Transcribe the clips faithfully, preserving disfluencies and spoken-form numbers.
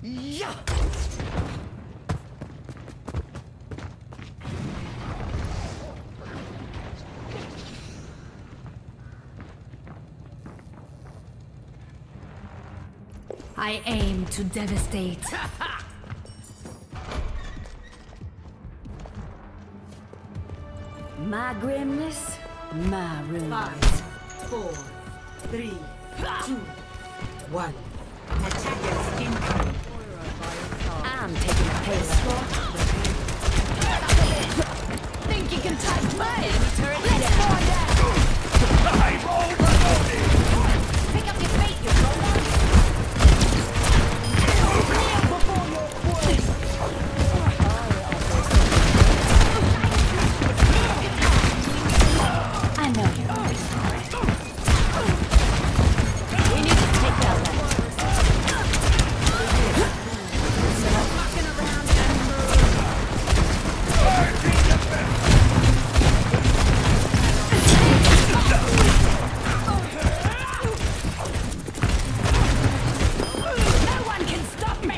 Yeah. I aim to devastate. My grimness, my ruin. Five, four, three, two, one. Attackers incoming. I'm taking a pace. Think you can touch me? Enemy turret Let's down. I'm overloaded! Pick up your feet, you robot! I know you're always sorry. We need to take that land. Fucking around no one can stop me!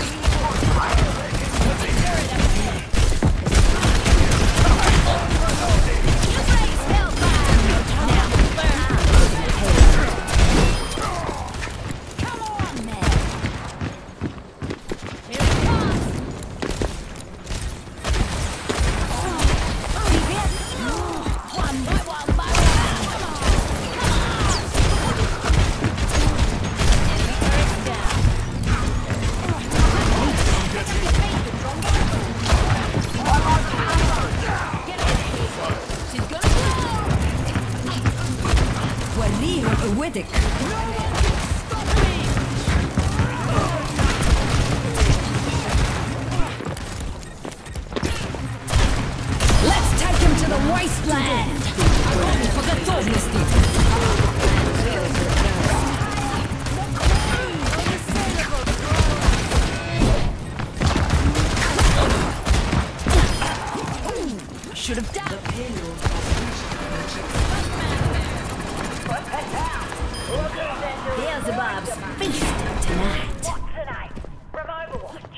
Withick. Let's take him to the wasteland! For the should have done. Beelzebub's feast tonight. What's tonight? From Overwatch.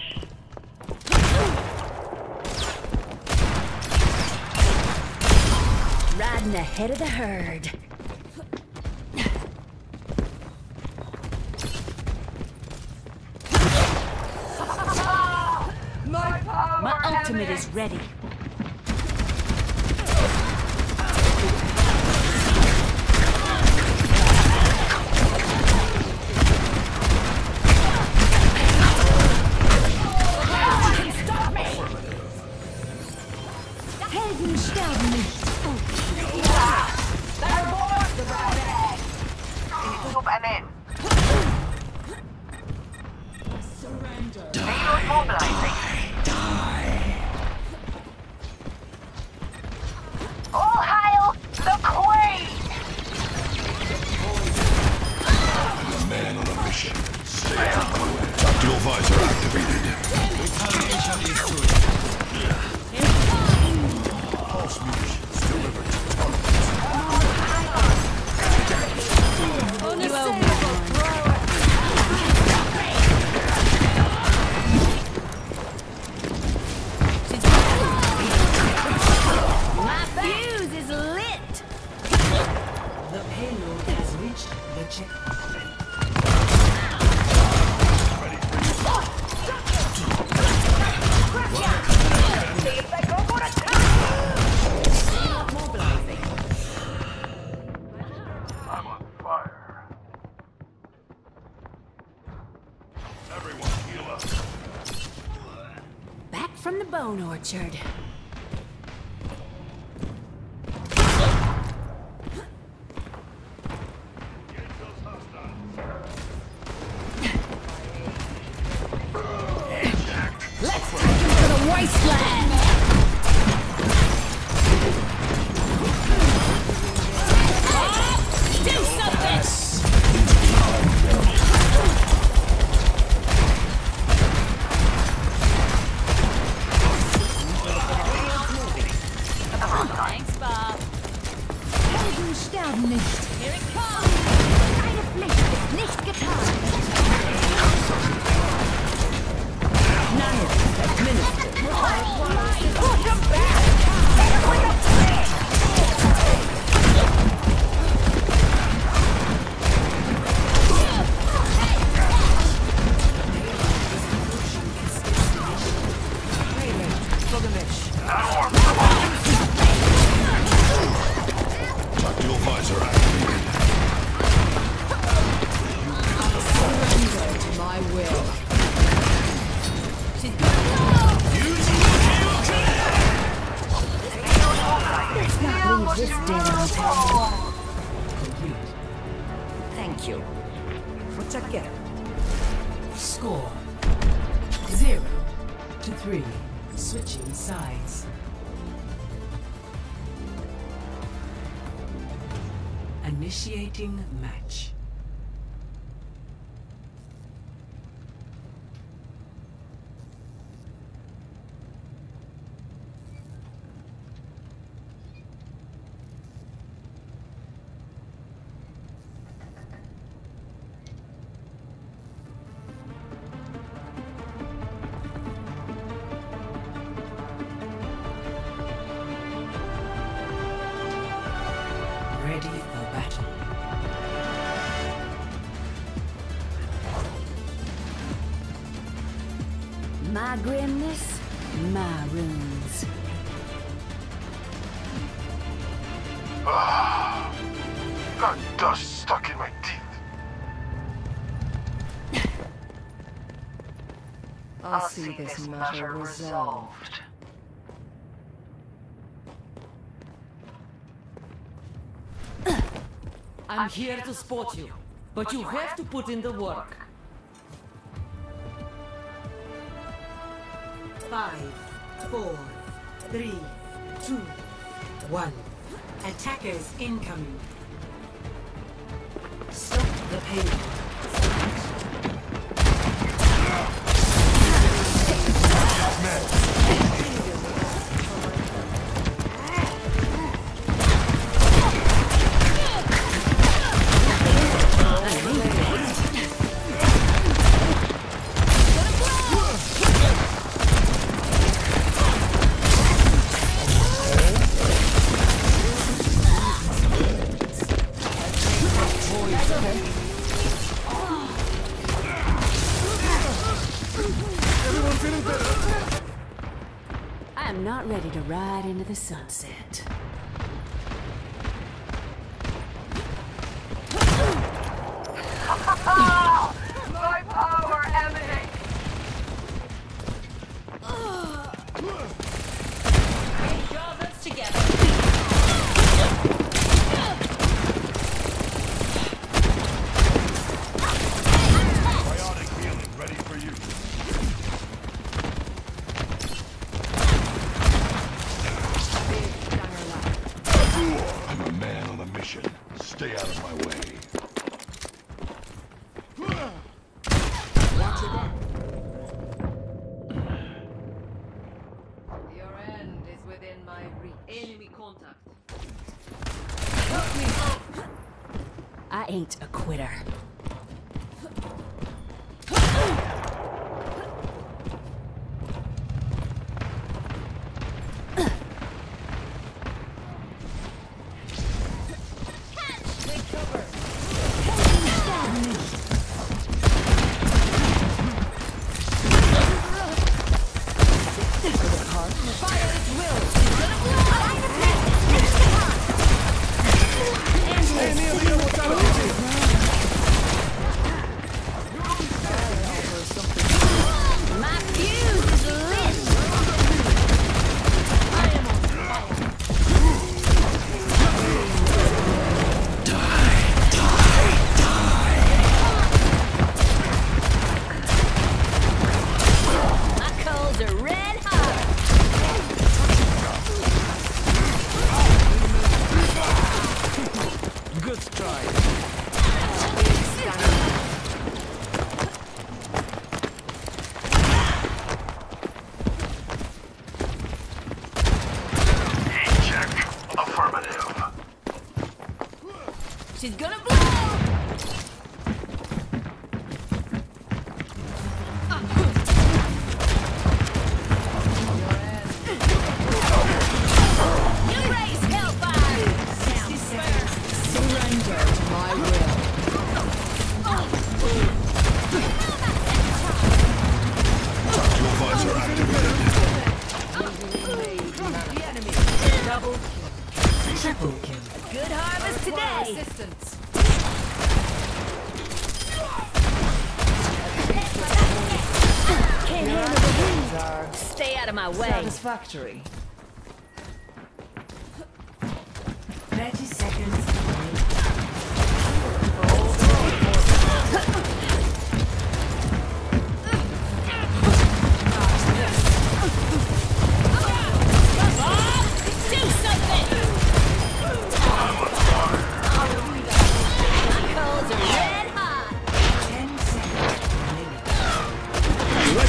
Riding ahead of the herd. My ultimate is ready. From the Bone Orchard. Let's take him to the wasteland! Do something! Thanks, Bob. Helden sterben nicht. Here it comes. Deine Pflicht ist nicht getan. Attacker. Score zero to three. Switching sides. Initiating match. Ready for battle. My grimness, my runes. Ah, got dust stuck in my teeth. I'll, I'll see this, this matter resolved. I'm here to support you, but you have to put in the work. Five, four, three, two, one. Attackers incoming. Stop the pain. I'm not ready to ride into the sunset. My power emanates! Get your heads together. Bionic healing ready for you. I'm a man on a mission. Stay out of my way. Watch your back. Your end is within my reach. Enemy contact. I ain't a quitter. My fuse is lit! My coals are red hot! Good try. Check. Affirmative. She's gonna blow! You raise hellfire! Surrender to my will. Your visor activated. Double kill. Triple kill. Good harvest today! Assistance. Can't handle the heat! Stay out of my way! Satisfactory. thirty seconds.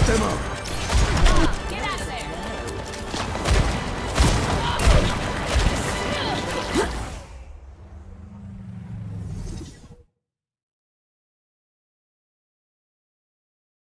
them up!